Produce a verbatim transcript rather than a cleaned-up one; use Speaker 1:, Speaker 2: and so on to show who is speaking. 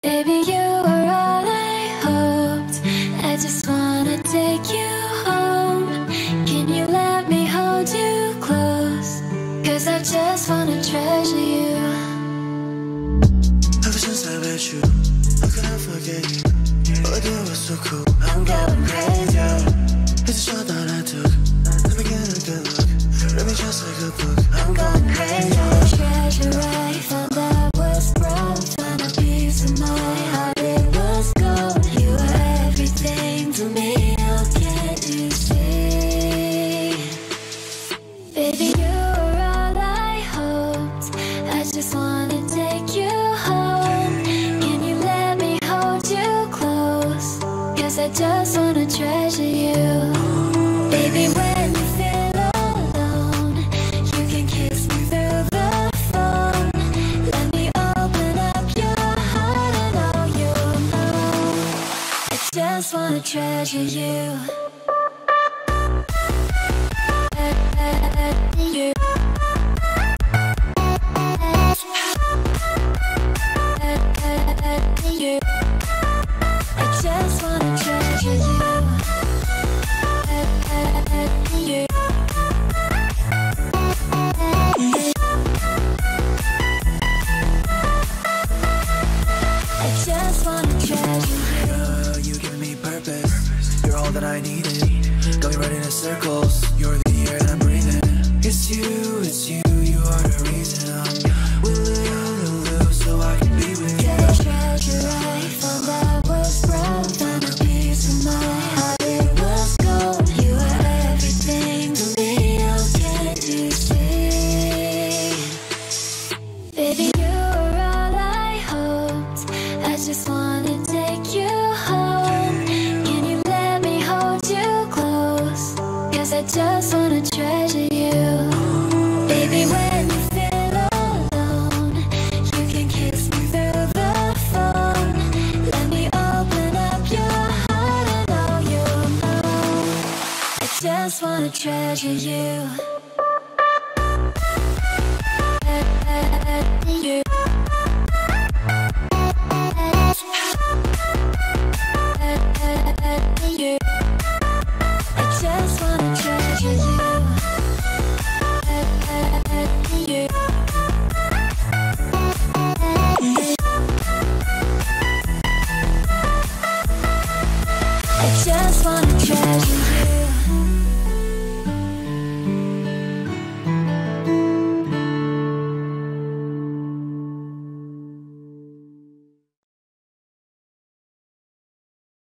Speaker 1: Baby, you are all I hoped. I just wanna take you home. Can you let me hold you close? Cause I just wanna treasure you.
Speaker 2: Ever since I met you, I couldn't forget you. Oh, you were so cool, I'm going crazy. It's a shot that I took. Let me get a good look. Read me just like a book, I'm going crazy.
Speaker 1: Treasure I found out was broke. Found a piece of my heart, it was gold. You were everything to me, oh can't you see? Baby, you were all I hoped. I just wanna take you home. Can you let me hold you close? Cause I just wanna treasure you. Baby, when you feel alone, you can kiss me through the phone. Let me open up your heart and all you know. I just wanna treasure you. You. You. I just wanna treasure you. You. I just wanna treasure you.
Speaker 2: Girl, you give me purpose. You're all that I needed. Got me running in circles. You're the air that I'm breathing. It's you, it's you. You are the reason I'm willing to lose so I can be with you.
Speaker 1: The treasure I found out was broke. Found a piece of my heart, it was gold. You were everything to me, oh can't you see? Baby, you were all I hoped. I just wanna take you home. Can you let me hold you close? Cause I just wanna treasure you. Baby, when you feel alone, you can kiss me through the phone. Let me open up your heart and all you know. I just wanna treasure you.